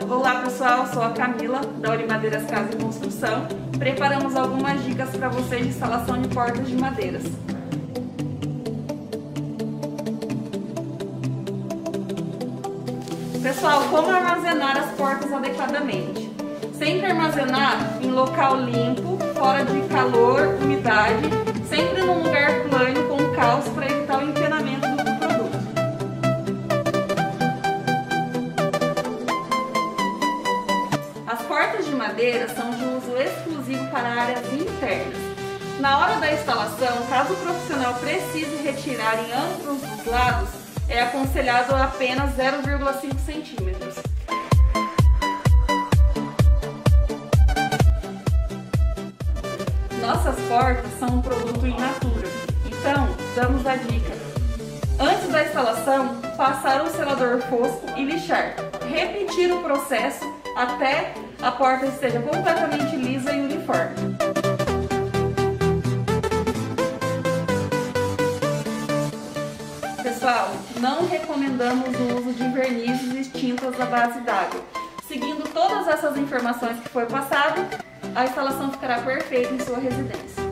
Olá pessoal, sou a Camila da Orimadeiras Casa e Construção. Preparamos algumas dicas para vocês de instalação de portas de madeiras. Pessoal, como armazenar as portas adequadamente? Sempre armazenar em local limpo, fora de calor, umidade, sempre num lugar plano com calço para evitar o empenamento do produto. As portas de madeira são de uso exclusivo para áreas internas. Na hora da instalação, caso o profissional precise retirar em ambos os lados, é aconselhado apenas 0,5 centímetros. Nossas portas são um produto in natura, então damos a dica. Antes da instalação, passar um selador fosco e lixar. Repetir o processo até a porta esteja completamente lisa e uniforme. Pessoal, não recomendamos o uso de vernizes e tintas à base d'água. Seguindo todas essas informações que foi passado, a instalação ficará perfeita em sua residência.